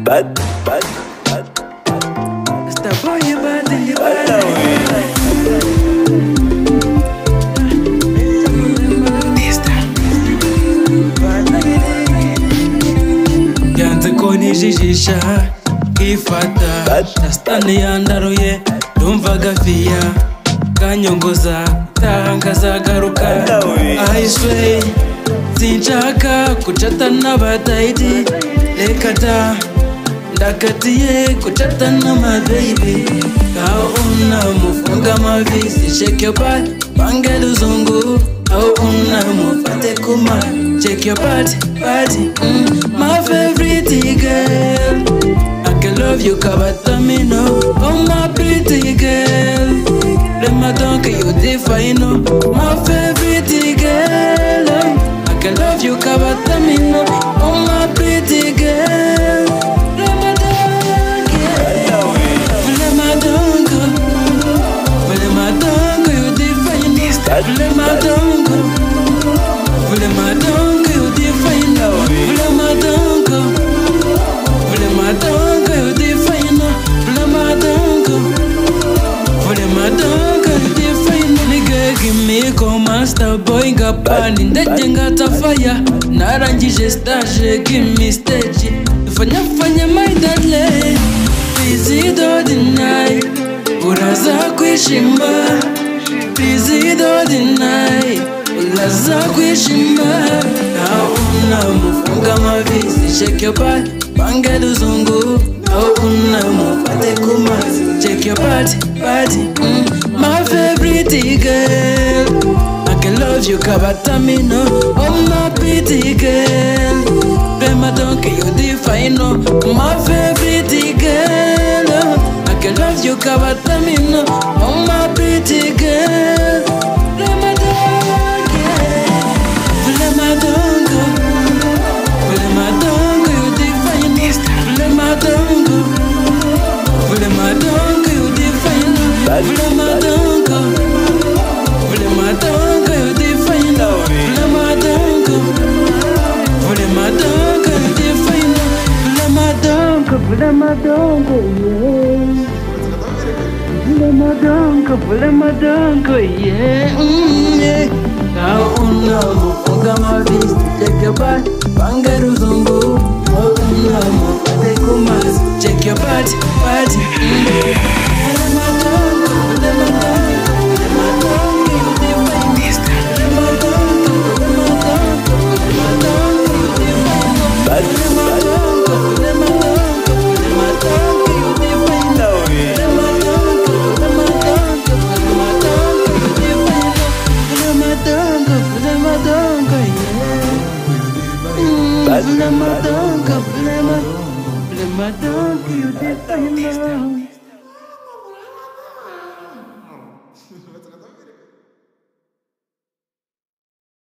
bad. Esta boy es bad in the bad. Yanze kunijijisha ifata Stani yandaruye Numva gafiya Kanyongoza Tahangaza garuka I swear Sinshaka kuchata n'abadayidi Reka da Ndakatiye kuchata n'ama baby Kao unamufunga mavisi Shake your butt Bange luzungu Kao unamufate kuma Shake your butt My favorite girl I can love you kabatamino Oh my pretty girl Lema donke you define My favorite girl I can love you kabatamino Oh my pretty girl Lema donke you define Lema donke you define Master boy ngapani ndege ngatafaya narangije stage give me stage fanya my darling please don't deny uraza kwishima please don't deny uraza kwishima unamufunga mavisi shake your butt bange luzungu unamufate kuma shake your butt my favorite girl I can love you kabatamino Oh my pretty girl Lema donke you define My favorite girl I can love you kabatamino Oh my pretty girl Lema donke you define Lema donke you define Lema donke you define yeah. Now unamufunga mavisi Check your butt, bange luzungu unamufate kumasi Check your butt Blema donka, you define